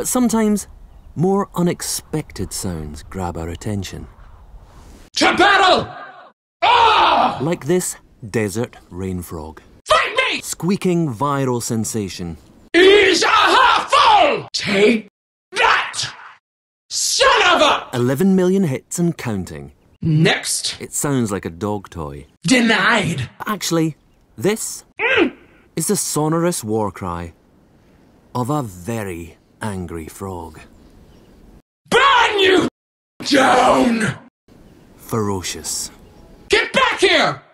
But sometimes, more unexpected sounds grab our attention. To battle! Ah! Like this desert rain frog. Fight me! Squeaking viral sensation. Is a half full! Take that! Son of a... 11 million hits and counting. Next. It sounds like a dog toy. Denied. Actually, this is the sonorous war cry of a very angry frog. Burn you down! Ferocious. Get back here!